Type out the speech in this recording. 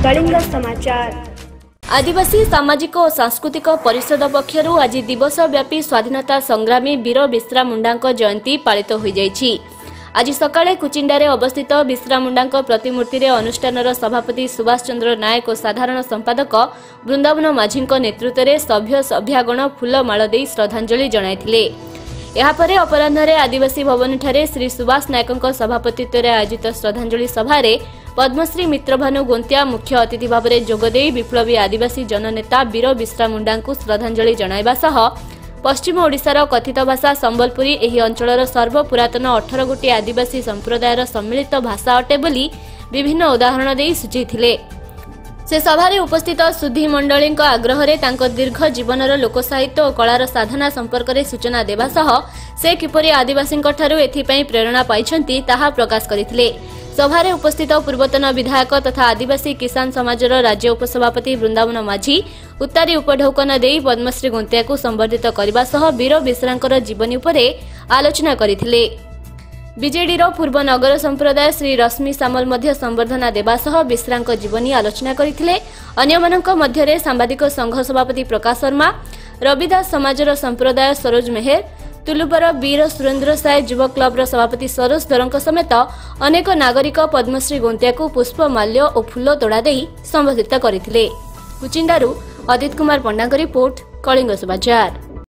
कलिंग समाचार। आदिवासी सामाजिक और सांस्कृतिक परिषद पक्षरु आज दिवस व्यापी स्वाधीनता संग्रामी वीर बिश्रा मुंडा जयंती पालित हो जाइछि। आज सकाळे कुचिंडारे अवस्थित बिश्रा मुंडा प्रतिमूर्ति रे अनुष्ठानर सभापति सुभाष चंद्र नायक और साधारण संपादक वृंदावन माझी नेतृत्व में सभ्य सभ्यागण फूलमाल दे श्रद्धांजलि जणाइथिले। यापर अपराह्न आदिवासी भवन ठारे श्री सुभाष नायक सभापतित्व में आयोजित श्रद्धांजलि सभा पद्मश्री मित्रभानु गोंतिया मुख्य अतिथि भाव में जोगदे विप्लवी आदिवासी जननेता वीर बिश्रा मुंडा श्रद्धांजलि जणाइबा सह पश्चिम ओडिशार कथित भाषा संबलपुरी एही अंचलर सर्वपुरातन 18 गोटी आदिवासी संप्रदायर सम्मिलित भाषा अटे बोली विभिन्न उदाहरण दे सूचीथिले। से सभारे उपस्थित सुधी मंडली आग्रह दीर्घ जीवनर लोकसाहित्य और कलार साधना संपर्क में सूचना देवा सह से किपरि आदिवासी एथिपाई प्रेरणा पाइछंती ताहा प्रकाश करथिले। सभारे उपस्थित पूर्वतन विधायक तथा आदिवासी किसान समाजर राज्य उपसभापति वृंदावन माझी उत्तारी उपढौकन देई पद्मश्री गोंतिया को संबर्धित करने सह वीर बिश्रांकर जीवनी उपरे आलोचना करथिले। बीजेडीर पूर्व नगर संप्रदाय श्री रश्मि सामल मध्य संबर्धना देवा सह बिश्रांक जीवनी आलोचना करथिले। अन्यमानक मध्यरे सांबादिक संघ सभापति प्रकाश शर्मा, रविदास समाजर संप्रदाय सरोज मेहर, तुलुपर वीर सुरेंद्र साय युव क्लबर सभापति सरोज धरंक समेत अनेक नागरिक पद्मश्री गोंतिया को पुष्पमाल्य और फूल तोड़ा दे संबोधित करथिले। कुचिंडारू अदित कुमार पंडा रिपोर्ट, कलिंग समाचार।